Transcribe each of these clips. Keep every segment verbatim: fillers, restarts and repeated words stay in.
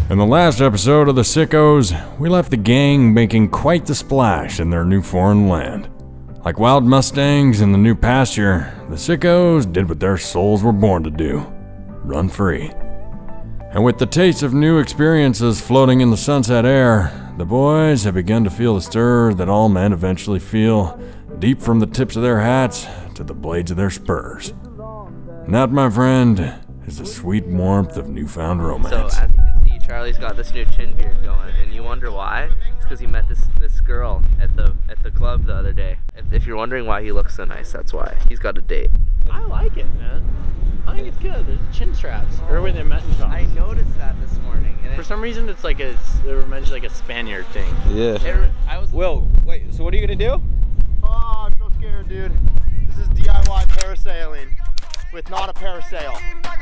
In the last episode of the Sickos, we left the gang making quite the splash in their new foreign land. Like wild mustangs in the new pasture, the Sickos did what their souls were born to do: run free. And with the taste of new experiences floating in the sunset air, the boys have begun to feel the stir that all men eventually feel, deep from the tips of their hats to the blades of their spurs. And that, my friend, is the sweet warmth of newfound romance. So, as you can see, Charlie's got this new chin beard going, and you wonder why? It's because he met this this girl at the at the club the other day. If, if you're wondering why he looks so nice, that's why. He's got a date. I like it, man. I think it's good. There's chin straps. Or where they met in shops. I noticed that this morning. And For some reason, it's like a it reminds like a Spaniard thing. Yeah. It, I was. Will, wait. So what are you gonna do? Oh, I'm so scared, dude. This is D I Y parasailing with not a parasail.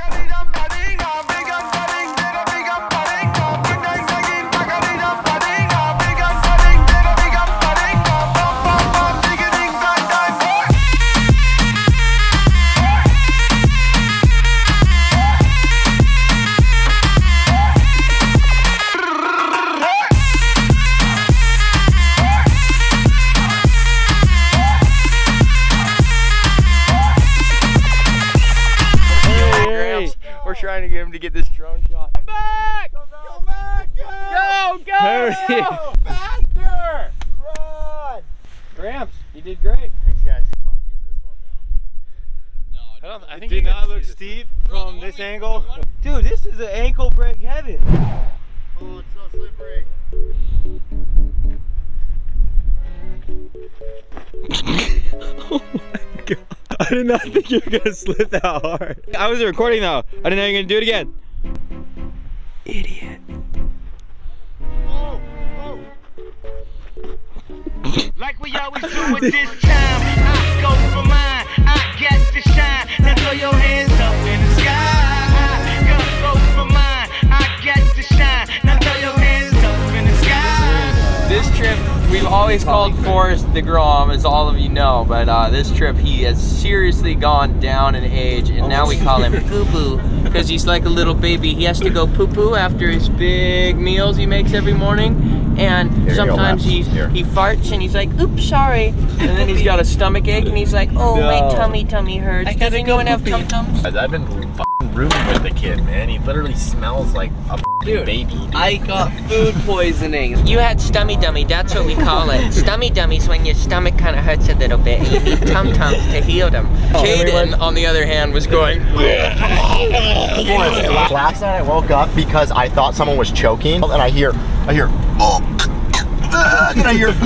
We're trying to get him to get this drone shot. Come back! Come back! Go! Go! Hurry! Go! Faster! Run! Gramps, you did great. Thanks, guys. Bumpy is this one now? No, I, don't, I think Did you not look this steep from this angle. Dude, this is an ankle break heaven. Oh, it's so slippery. Oh my god. I did not think you were gonna slip that hard. I was recording though. I didn't know you were gonna do it again. Idiot. Oh, oh. Like we always do at this time, I go for mine, I get to shine. Now throw your hands up in the sky. I go for mine, I get to shine. Now throw your hands up in the sky. This trip, we've always called Forrest the Grom, as all of you know, but uh, this trip he has seriously gone down in age, and now we call him Poo Poo because he's like a little baby. He has to go poo poo after his big meals he makes every morning, and Here sometimes you go, he's, Here. he farts and he's like, oops, sorry, and then he's got a stomach ache and he's like, oh, No. my tummy tummy hurts. Does anyone have tum tums? I've been f***ing rooming with the kid, man. He literally smells like a Dude, baby. Dude. I got food poisoning. You had stummy dummy, that's what we call it. Stummy dummy's when your stomach kind of hurts a little bit and you need tum tums to heal them. Caden, on the other hand, was going. Last night I woke up because I thought someone was choking, and I hear, I hear, oh, and I hear,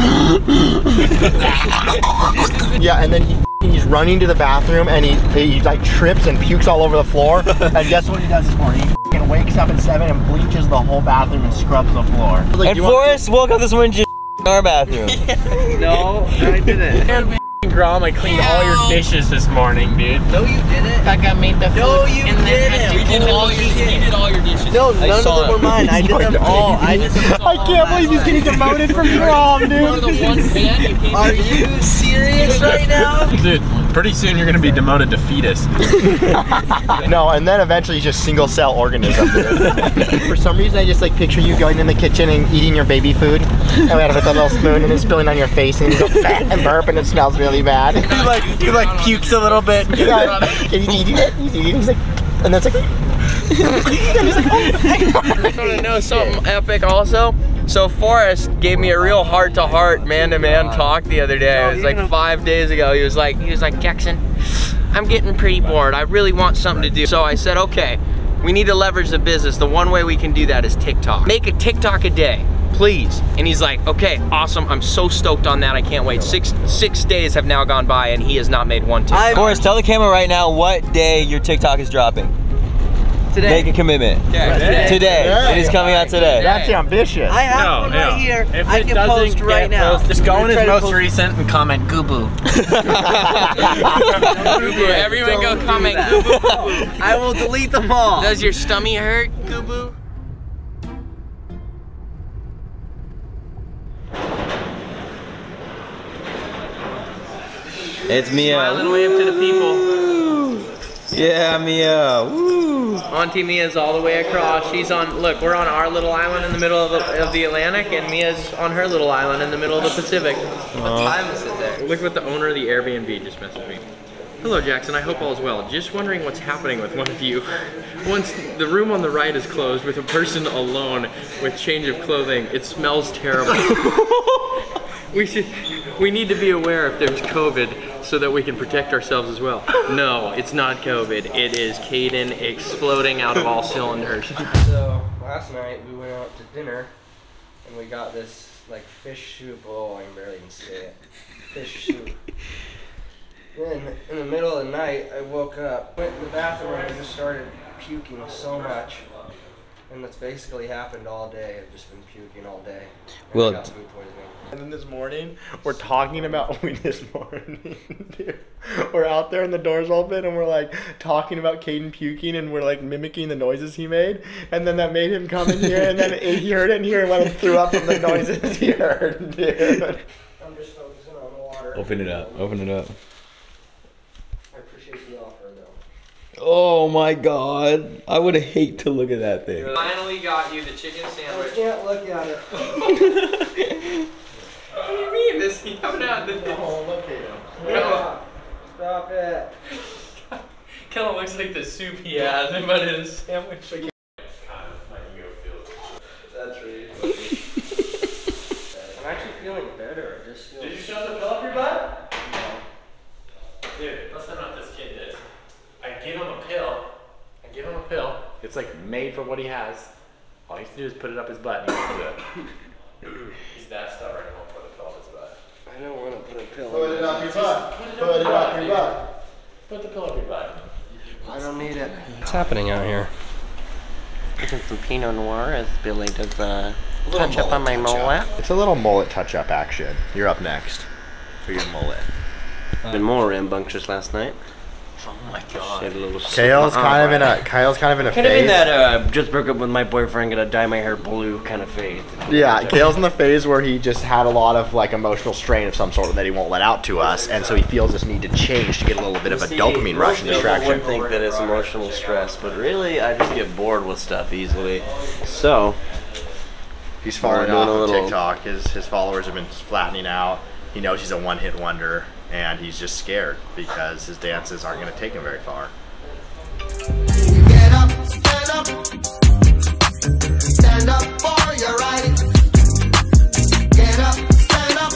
yeah, and then he, he's running to the bathroom, and he, he like trips and pukes all over the floor. And guess what he does this morning? He f***ing wakes up at seven and bleaches the whole bathroom and scrubs the floor. Like, And Forrest woke up this morning just in our bathroom. No, I didn't. Grom, I cleaned all your dishes this morning, dude. No, you didn't. Like I made the food. No, you and then didn't. We did all your, you did all your dishes. No, none of them were mine. I did them all. I did them all. I can't believe he's getting demoted from Grom, dude. The one pan you came Are you serious right now? Dude, pretty soon you're gonna be demoted to fetus. No, and then eventually he's just single cell organism, dude. For some reason I just like picture you going in the kitchen and eating your baby food, and we have with a little spoon and it's spilling on your face, and you go and burp and it smells really bad. He like, he like pukes a little bit. Yeah, and he's eating it, he's eating it, he's like, and that's like, and he's like, oh. You want to know something epic also? So Forrest gave me a real heart-to-heart, man-to-man talk the other day. It was like five days ago. He was like, he was like, Jackson, I'm getting pretty bored. I really want something to do. So I said, okay, we need to leverage the business. The one way we can do that is TikTok. Make a TikTok a day, please. And he's like, okay, awesome. I'm so stoked on that. I can't wait. Six six days have now gone by and he has not made one TikTok. Forrest, tell the camera right now what day your TikTok is dropping. Today. Make a commitment. Yeah, today. Today. Yeah. It is coming out today. That's ambitious. I have No, one no. right here. If I it can doesn't post right get now. posted, Just go in his Try to most post- recent and comment goo boo. Everyone go comment goo boo. I will delete them all. Does your stomach hurt, goo boo? It's Mia. Smile and wave to the people. Yeah, Mia. Woo. Auntie Mia's all the way across. She's on, look, we're on our little island in the middle of the, of the Atlantic, and Mia's on her little island in the middle of the Pacific. What time is it there? Look what the owner of the Airbnb just messaged me. Hello Jackson, I hope all is well. Just wondering what's happening with one of you. Once the room on the right is closed with a person alone with change of clothing, it smells terrible. We should, we need to be aware if there's COVID so that we can protect ourselves as well. No, it's not COVID. It is Kaden exploding out of all cylinders. So last night we went out to dinner and we got this like fish soup. Oh, I can barely even say it. Fish soup. Then in the middle of the night, I woke up, went in the bathroom, and just started puking so much. And that's basically happened all day. I've just been puking all day. And Well, I got food poisoning. And then this morning, we're talking about, we this morning, dude, we're out there and the door's open and we're like talking about Kaden puking and we're like mimicking the noises he made. And then that made him come in here and then he heard it in here and went and threw up from the noises he heard, dude. I'm just focusing on the water. Open it up. Open it up. I appreciate the offer, though. Oh my god. I would hate to look at that thing. Finally got you the chicken I sandwich. can't look at it. What do you mean? This you haven't had this. Oh, look at him. Stop. Stop it. Kind of looks like the soup he had, but in a sandwich. That's right. I'm actually feeling better. I just feel. Did you shove the pill up your butt? No. Dude, listen what this kid did. I give him a pill. I give him a pill. It's like made for what he has. All he has to do is put it up his butt and he can do it. He's that stubborn and won't put a pill up his butt. I don't want to put a pill. Put it up your butt. Put it Put it up your butt. Put the pill up your butt. I don't need it. What's happening out here? Drinking some Pinot Noir as Billy does uh, touch up on my mullet. It's a little mullet touch-up action. You're up next for your mullet. Been more rambunctious last night. Oh my god. Kale's kind of in a Kyle's kind of in a Kind of in phase. that uh, just broke up with my boyfriend, gonna dye my hair blue kind of phase. Yeah, Kale's in the phase where he just had a lot of like emotional strain of some sort that he won't let out to us, and so he feels this need to change to get a little bit of a dopamine rush and distraction. I would think that it's emotional stress, but really I just get bored with stuff easily. So He's falling We're off doing a of little- TikTok. His his followers have been flattening out. He knows he's a one-hit wonder, and he's just scared because his dances aren't going to take him very far. Get up, stand up. Stand up for your right. Get up, stand up.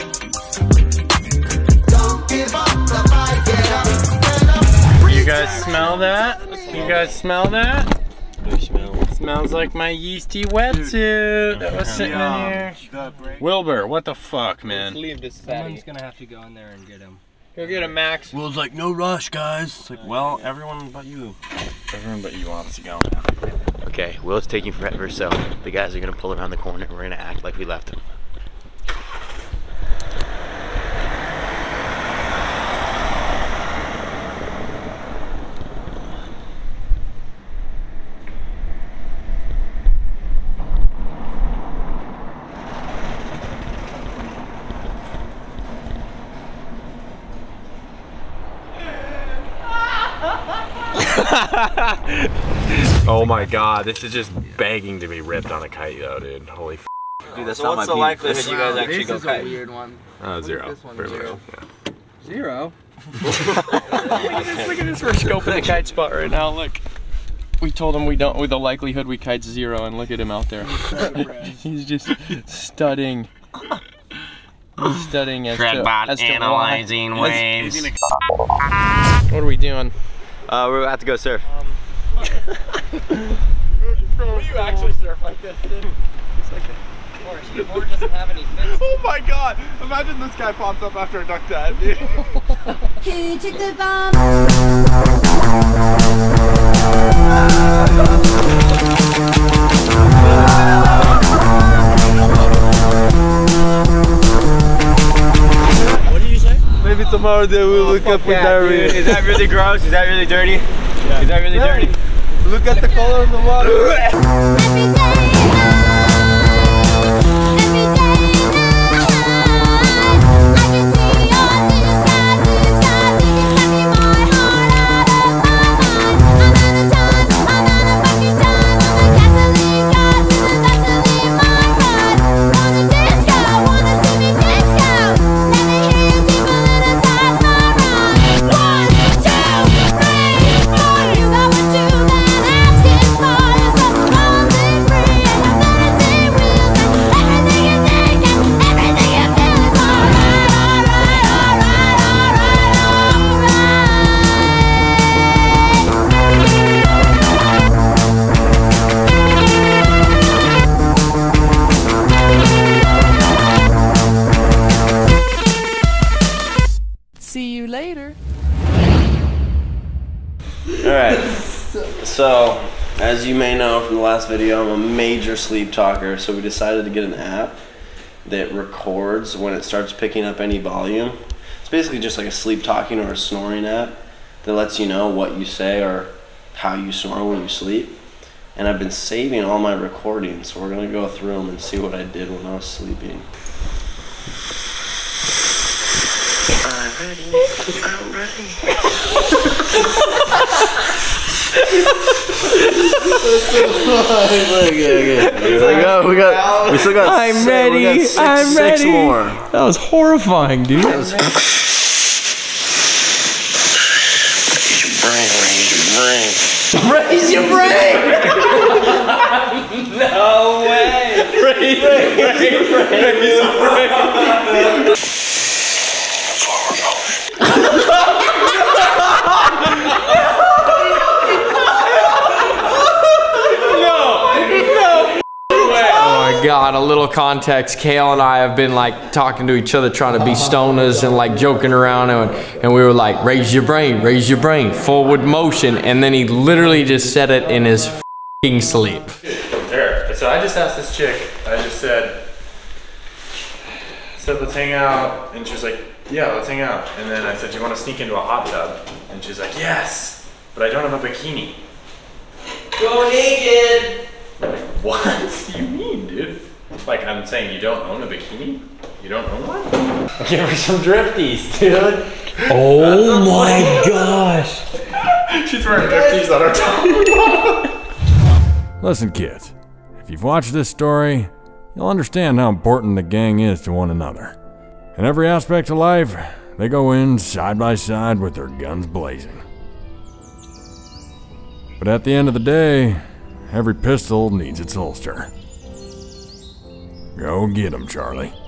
Don't give up the fight. Get up, stand up. You guys smell that? You guys smell that? new smell. Smells like my yeasty wetsuit that was sitting in here. Wilbur, what the fuck, man? Leave this Someone's gonna have to go in there and get him. Go get him, Max. Will's like, no rush, guys. It's like, well, everyone but you. Everyone but you wants to go now. Okay, Will's taking forever, so the guys are gonna pull around the corner and we're gonna act like we left him. Oh my god, this is just begging to be ripped on a kite though, dude. Holy f. Dude, that's so not what's my the likelihood you guys actually this go is kite? a weird one. Uh, zero. This one's Pretty zero. much, yeah. Zero? Look at this, look at this, we're scoping the kite spot right now, look. We told him we don't, with the likelihood we kite zero, and look at him out there. He's just studying. He's studying as to, as to analyzing why. waves. What are we doing? Uh, we're about to go surf. Will you actually surf like this, dude? It's like Your board doesn't have any fins. Oh my god! Imagine this guy pops up after a duck dive, dude. Who took the bomb? What did you say? Maybe tomorrow they will look up with diarrhea. Is that really gross? Is that really dirty? Yeah. Is that really dirty? Look at the color of the water. Every day as you may know from the last video, I'm a major sleep talker, so we decided to get an app that records when it starts picking up any volume. It's basically just like a sleep talking or a snoring app that lets you know what you say or how you snore when you sleep. And I've been saving all my recordings, so we're gonna go through them and see what I did when I was sleeping. I'm ready. I'm ready. Okay, okay. We got, we got, we still got. I'm six, ready. We got six, I'm six ready. more. That was horrifying, dude. That was Raise your brain! No way! Raise your brain! Raise your brain! Oh my god, a little context. Cale and I have been like talking to each other, trying to be stoners and like joking around, and, and we were like, raise your brain, raise your brain, forward motion, and then he literally just said it in his f***ing sleep. There. So I just asked this chick, I just said, said let's hang out, and she was like, yeah, let's hang out. And then I said, do you want to sneak into a hot tub? And she's like, yes, but I don't have a bikini. Go naked! I'm like, what do you mean, dude? Like, I'm saying you don't own a bikini? You don't own one? Give her some drifties, dude. Oh my gosh. She's wearing drifties on her top. Listen, kids, if you've watched this story, you'll understand how important the gang is to one another. In every aspect of life, they go in side by side with their guns blazing. But at the end of the day, every pistol needs its holster. Go get 'em, Charlie.